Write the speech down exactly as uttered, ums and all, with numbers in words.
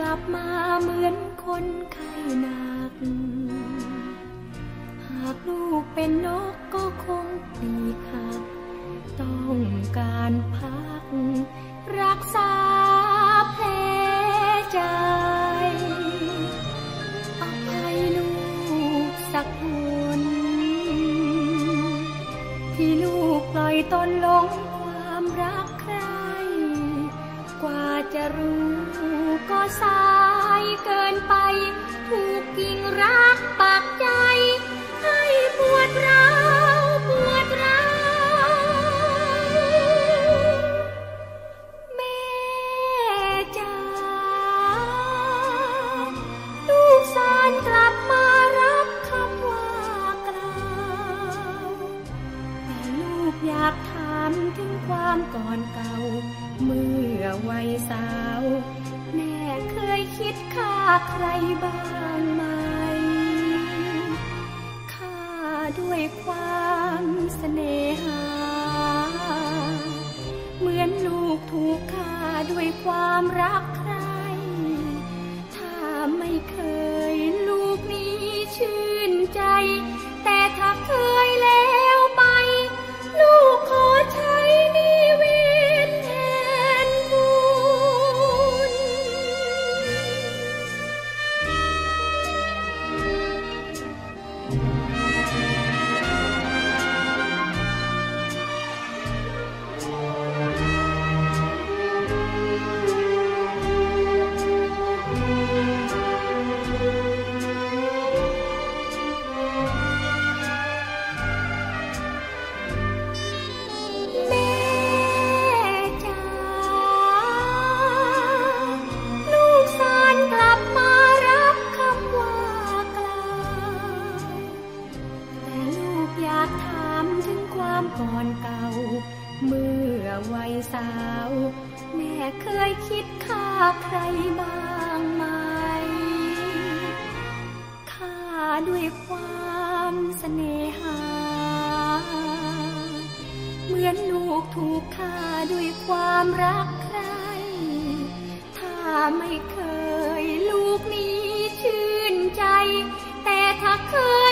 ลับมาเหมือนคนไข้หนักหากลูกเป็นนกก็คงปีกหักต้องการพักรักษาแผลใจอภัยลูกสักคนที่ลูกปล่อยตนลงความรักใครกว่าจะรู้ก็สายเกินไปถูกกิ่งรักปักใจให้ปวดร้าวปวดร้าวแม่จ๋าลูกสานกลับมารับคำว่ากล่าวแต่ลูกอยากถามถึงความก่อนเก่าเมื่อวัยสาวแม่เคยคิดฆ่าใครบ้างไหมฆ่าด้วยความเสน่หาเหมือนลูกถูกฆ่าด้วยความรักใครถ้าไม่เคยลูกนี้ชื่นใจแต่ถ้าเคยแล้วไปลูกขอใช้นิเวศแทนบุญก่อนเก่าเมื่อวัยสาวแม่เคยคิดฆ่าใครบ้างไหมฆ่าด้วยความเสน่หาเหมือนลูกถูกฆ่าด้วยความรักใครถ้าไม่เคยลูกนี้ชื่นใจแต่ถ้าเคย